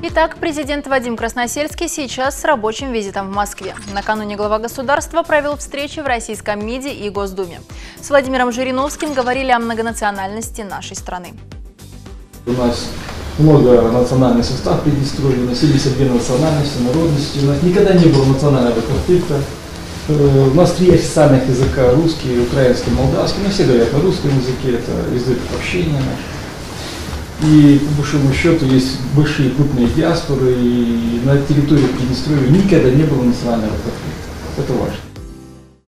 Итак, президент Вадим Красносельский сейчас с рабочим визитом в Москве. Накануне глава государства провел встречи в Российском МИДе и Госдуме. С Владимиром Жириновским говорили о многонациональности нашей страны. У нас многонациональный состав Приднестровья, носились обмен национальностью, народностью. У нас никогда не было национального конфликта. У нас 3 официальных языка: русский, украинский, молдавский. Мы все говорят на русском языке, это язык общения наш. И по большому счету есть большие крупные диаспоры, и на территории Приднестровья никогда не было национального конфликта. Это важно.